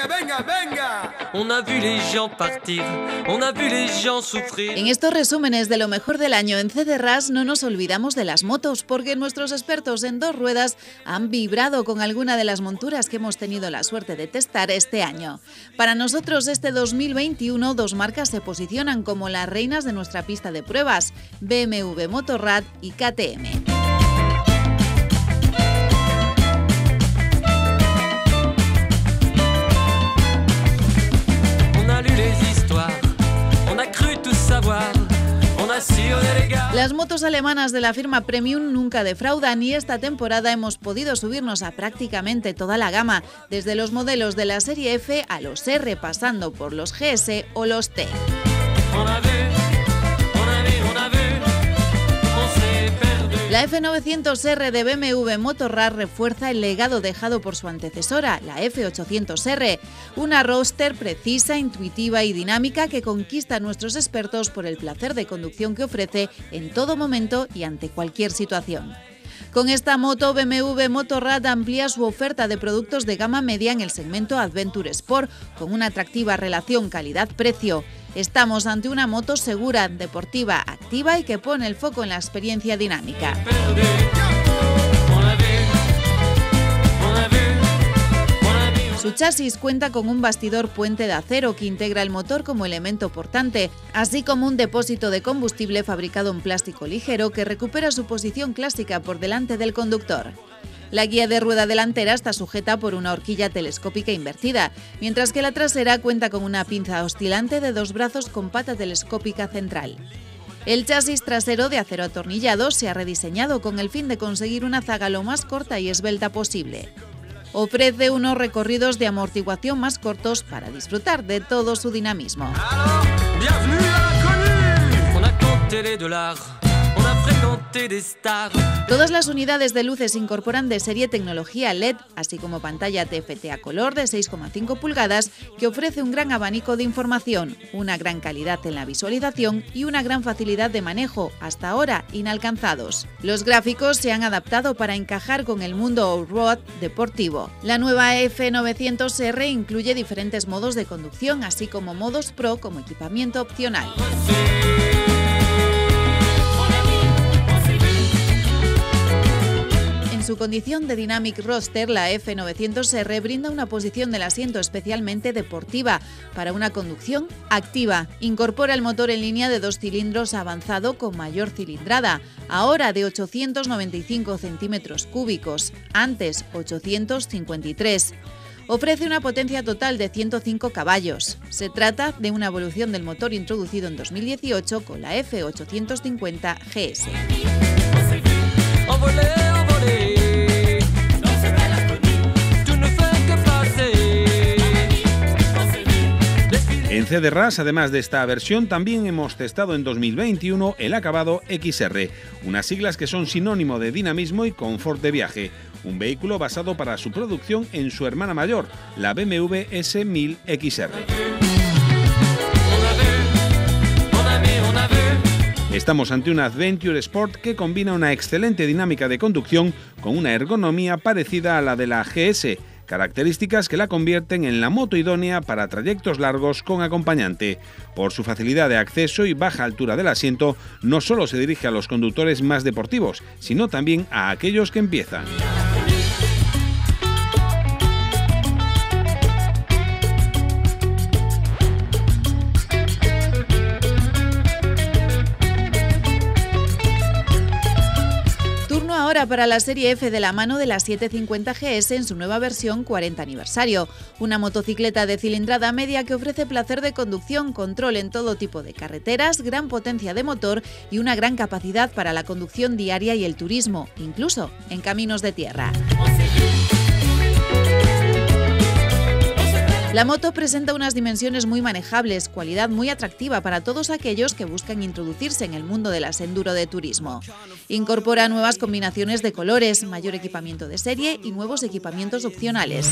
venga, venga, venga. On a vu les gens partir, on a vu les gens souffrir. En estos resúmenes de lo mejor del año en CDRAS no nos olvidamos de las motos, porque nuestros expertos en dos ruedas han vibrado con alguna de las monturas que hemos tenido la suerte de testar este año. Para nosotros, este 2021, dos marcas se posicionan como las reinas de nuestra pista de pruebas: BMW Motorrad y KTM. Las motos alemanas de la firma Premium nunca defraudan y esta temporada hemos podido subirnos a prácticamente toda la gama, desde los modelos de la serie F a los R, pasando por los GS o los T. La F900R de BMW Motorrad refuerza el legado dejado por su antecesora, la F800R, una roadster precisa, intuitiva y dinámica que conquista a nuestros expertos por el placer de conducción que ofrece en todo momento y ante cualquier situación. Con esta moto, BMW Motorrad amplía su oferta de productos de gama media en el segmento Adventure Sport, con una atractiva relación calidad-precio. Estamos ante una moto segura, deportiva, activa y que pone el foco en la experiencia dinámica. Su chasis cuenta con un bastidor puente de acero que integra el motor como elemento portante, así como un depósito de combustible fabricado en plástico ligero que recupera su posición clásica por delante del conductor. La guía de rueda delantera está sujeta por una horquilla telescópica invertida, mientras que la trasera cuenta con una pinza oscilante de dos brazos con pata telescópica central. El chasis trasero de acero atornillado se ha rediseñado con el fin de conseguir una zaga lo más corta y esbelta posible. Ofrece unos recorridos de amortiguación más cortos para disfrutar de todo su dinamismo. Todas las unidades de luces incorporan de serie tecnología LED, así como pantalla TFT a color de 6,5 pulgadas que ofrece un gran abanico de información, una gran calidad en la visualización y una gran facilidad de manejo, hasta ahora inalcanzados. Los gráficos se han adaptado para encajar con el mundo off-road deportivo. La nueva F900R incluye diferentes modos de conducción, así como modos Pro como equipamiento opcional. En su condición de Dynamic Roadster, la F900R brinda una posición del asiento especialmente deportiva para una conducción activa. Incorpora el motor en línea de 2 cilindros avanzado con mayor cilindrada, ahora de 895 centímetros cúbicos, antes 853. Ofrece una potencia total de 105 caballos. Se trata de una evolución del motor introducido en 2018 con la F850 GS. En CDRAS, además de esta versión, también hemos testado en 2021 el acabado XR, unas siglas que son sinónimo de dinamismo y confort de viaje. Un vehículo basado para su producción en su hermana mayor, la BMW S1000 XR. Estamos ante una Adventure Sport que combina una excelente dinámica de conducción con una ergonomía parecida a la de la GS, características que la convierten en la moto idónea para trayectos largos con acompañante. Por su facilidad de acceso y baja altura del asiento, no solo se dirige a los conductores más deportivos, sino también a aquellos que empiezan. Ahora para la serie F de la mano de la 750 GS en su nueva versión 40 aniversario, una motocicleta de cilindrada media que ofrece placer de conducción, control en todo tipo de carreteras, gran potencia de motor y una gran capacidad para la conducción diaria y el turismo, incluso en caminos de tierra. La moto presenta unas dimensiones muy manejables, cualidad muy atractiva para todos aquellos que buscan introducirse en el mundo del asenduro de turismo. Incorpora nuevas combinaciones de colores, mayor equipamiento de serie y nuevos equipamientos opcionales.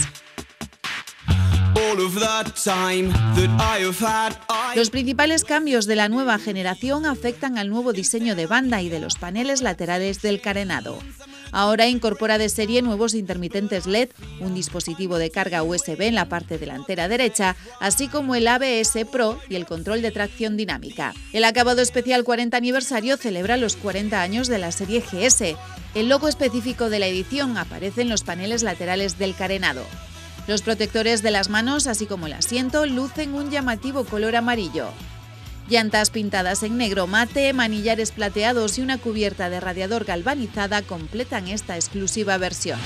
Los principales cambios de la nueva generación afectan al nuevo diseño de banda y de los paneles laterales del carenado. Ahora incorpora de serie nuevos intermitentes LED, un dispositivo de carga USB en la parte delantera derecha, así como el ABS Pro y el control de tracción dinámica. El acabado especial 40 aniversario celebra los 40 años de la serie GS. El logo específico de la edición aparece en los paneles laterales del carenado. Los protectores de las manos, así como el asiento, lucen un llamativo color amarillo. Llantas pintadas en negro mate, manillares plateados y una cubierta de radiador galvanizada completan esta exclusiva versión.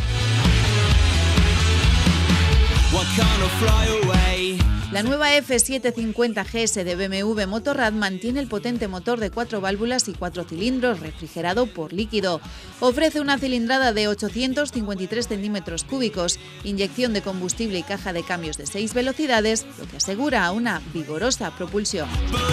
La nueva F750 GS de BMW Motorrad mantiene el potente motor de 4 válvulas y 4 cilindros refrigerado por líquido. Ofrece una cilindrada de 853 centímetros cúbicos, inyección de combustible y caja de cambios de 6 velocidades, lo que asegura una vigorosa propulsión.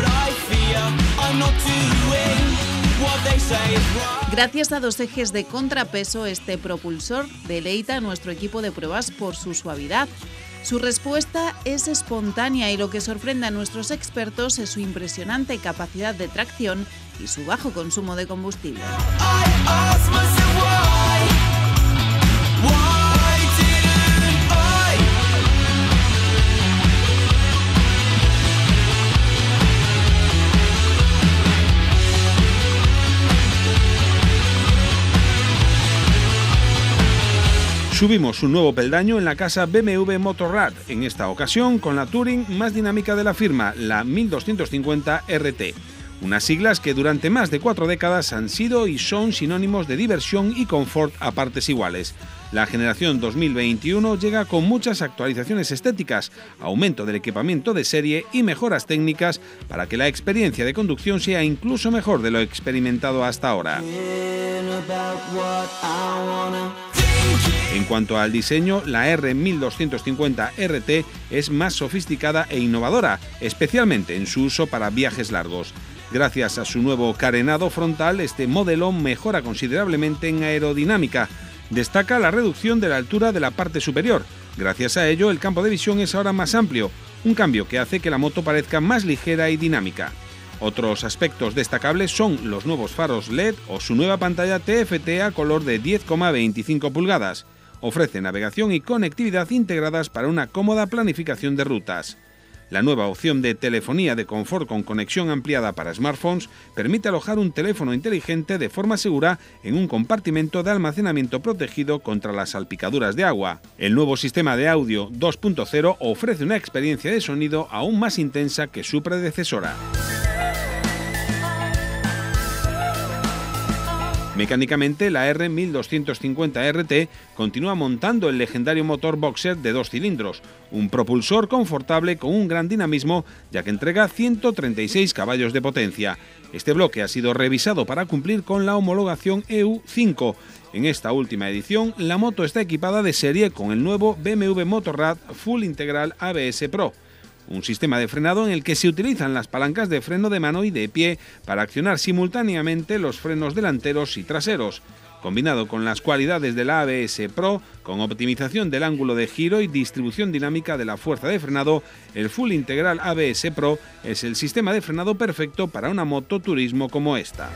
Gracias a 2 ejes de contrapeso, este propulsor deleita a nuestro equipo de pruebas por su suavidad. Su respuesta es espontánea y lo que sorprende a nuestros expertos es su impresionante capacidad de tracción y su bajo consumo de combustible. Subimos un nuevo peldaño en la casa BMW Motorrad, en esta ocasión con la Touring más dinámica de la firma, la 1250 RT. Unas siglas que durante más de 4 décadas han sido y son sinónimos de diversión y confort a partes iguales. La generación 2021 llega con muchas actualizaciones estéticas, aumento del equipamiento de serie y mejoras técnicas para que la experiencia de conducción sea incluso mejor de lo experimentado hasta ahora. En cuanto al diseño, la R1250 RT es más sofisticada e innovadora, especialmente en su uso para viajes largos. Gracias a su nuevo carenado frontal, este modelo mejora considerablemente en aerodinámica. Destaca la reducción de la altura de la parte superior. Gracias a ello, el campo de visión es ahora más amplio, un cambio que hace que la moto parezca más ligera y dinámica. Otros aspectos destacables son los nuevos faros LED o su nueva pantalla TFT a color de 10,25 pulgadas. Ofrece navegación y conectividad integradas para una cómoda planificación de rutas. La nueva opción de telefonía de confort con conexión ampliada para smartphones permite alojar un teléfono inteligente de forma segura en un compartimento de almacenamiento protegido contra las salpicaduras de agua. El nuevo sistema de audio 2.0 ofrece una experiencia de sonido aún más intensa que su predecesora. Mecánicamente, la R1250 RT continúa montando el legendario motor boxer de 2 cilindros, un propulsor confortable con un gran dinamismo, ya que entrega 136 caballos de potencia. Este bloque ha sido revisado para cumplir con la homologación EU5. En esta última edición, la moto está equipada de serie con el nuevo BMW Motorrad Full Integral ABS Pro. Un sistema de frenado en el que se utilizan las palancas de freno de mano y de pie para accionar simultáneamente los frenos delanteros y traseros. Combinado con las cualidades del ABS Pro, con optimización del ángulo de giro y distribución dinámica de la fuerza de frenado, el Full Integral ABS Pro es el sistema de frenado perfecto para una moto turismo como esta.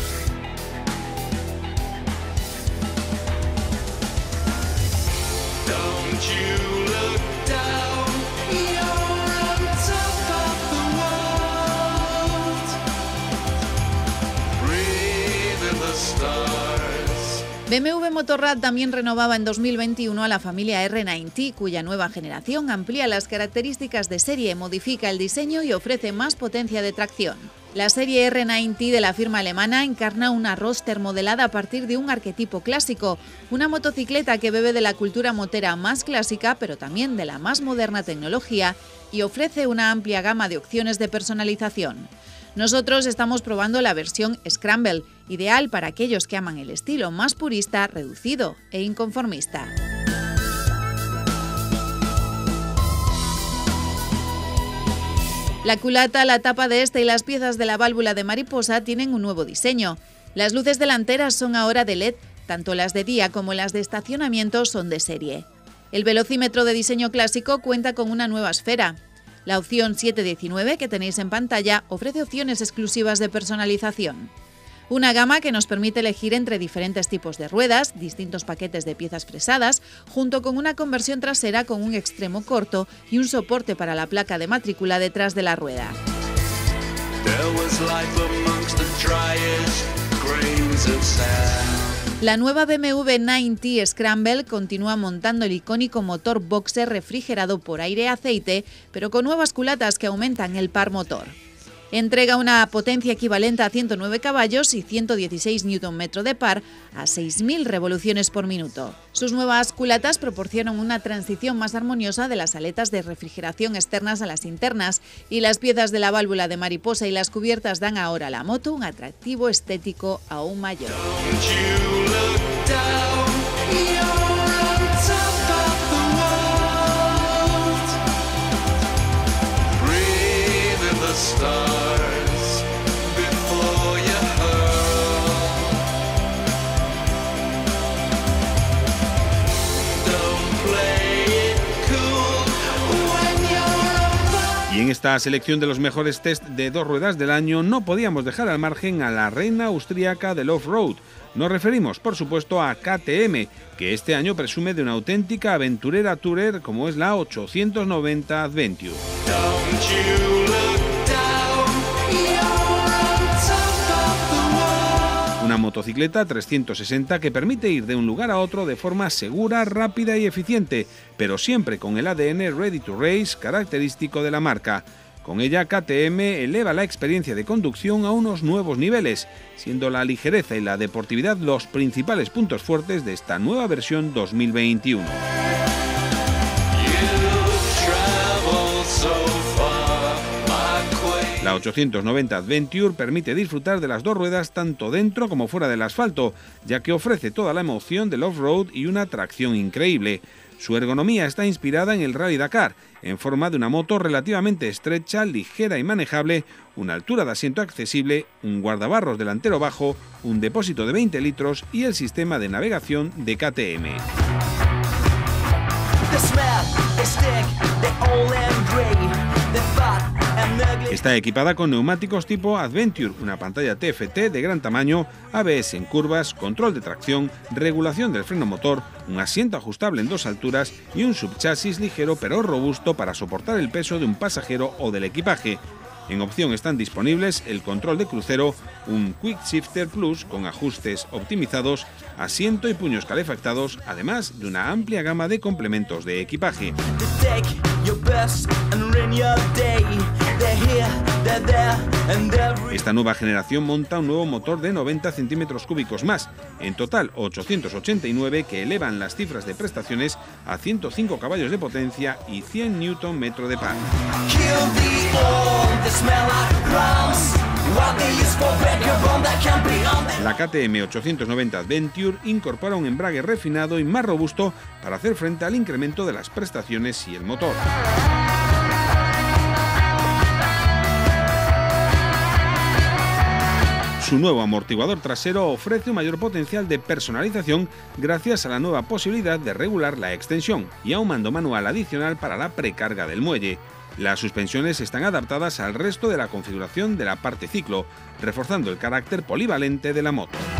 BMW Motorrad también renovaba en 2021 a la familia R90, cuya nueva generación amplía las características de serie, modifica el diseño y ofrece más potencia de tracción. La serie R90 de la firma alemana encarna una roadster modelada a partir de un arquetipo clásico, una motocicleta que bebe de la cultura motera más clásica, pero también de la más moderna tecnología, y ofrece una amplia gama de opciones de personalización. Nosotros estamos probando la versión Scramble, ideal para aquellos que aman el estilo más purista, reducido e inconformista. La culata, la tapa de este y las piezas de la válvula de mariposa tienen un nuevo diseño. Las luces delanteras son ahora de LED, tanto las de día como las de estacionamiento son de serie. El velocímetro de diseño clásico cuenta con una nueva esfera. La opción 719 que tenéis en pantalla ofrece opciones exclusivas de personalización. Una gama que nos permite elegir entre diferentes tipos de ruedas, distintos paquetes de piezas fresadas, junto con una conversión trasera con un extremo corto y un soporte para la placa de matrícula detrás de la rueda. La nueva BMW 9T Scramble continúa montando el icónico motor boxer refrigerado por aire-aceite, pero con nuevas culatas que aumentan el par motor. Entrega una potencia equivalente a 109 caballos y 116 Nm de par a 6.000 revoluciones por minuto. Sus nuevas culatas proporcionan una transición más armoniosa de las aletas de refrigeración externas a las internas, y las piezas de la válvula de mariposa y las cubiertas dan ahora a la moto un atractivo estético aún mayor. Y en esta selección de los mejores test de dos ruedas del año no podíamos dejar al margen a la reina austríaca del off-road. Nos referimos, por supuesto, a KTM, que este año presume de una auténtica aventurera tourer como es la 890 Adventure. Una motocicleta 360 que permite ir de un lugar a otro de forma segura, rápida y eficiente, pero siempre con el ADN Ready to Race característico de la marca. Con ella, KTM eleva la experiencia de conducción a unos nuevos niveles, siendo la ligereza y la deportividad los principales puntos fuertes de esta nueva versión 2021. La 890 Adventure permite disfrutar de las dos ruedas tanto dentro como fuera del asfalto, ya que ofrece toda la emoción del off-road y una tracción increíble. Su ergonomía está inspirada en el Rally Dakar, en forma de una moto relativamente estrecha, ligera y manejable, una altura de asiento accesible, un guardabarros delantero bajo, un depósito de 20 litros y el sistema de navegación de KTM. Está equipada con neumáticos tipo Adventure, una pantalla TFT de gran tamaño, ABS en curvas, control de tracción, regulación del freno motor, un asiento ajustable en dos alturas y un subchasis ligero pero robusto para soportar el peso de un pasajero o del equipaje. En opción están disponibles el control de crucero, un Quick Shifter Plus con ajustes optimizados, asiento y puños calefactados, además de una amplia gama de complementos de equipaje. Esta nueva generación monta un nuevo motor de 90 centímetros cúbicos más, en total 889, que elevan las cifras de prestaciones a 105 caballos de potencia y 100 Nm de par. La KTM 890 Adventure incorpora un embrague refinado y más robusto para hacer frente al incremento de las prestaciones y el motor. Su nuevo amortiguador trasero ofrece un mayor potencial de personalización gracias a la nueva posibilidad de regular la extensión y a un mando manual adicional para la precarga del muelle. Las suspensiones están adaptadas al resto de la configuración de la parte ciclo, reforzando el carácter polivalente de la moto.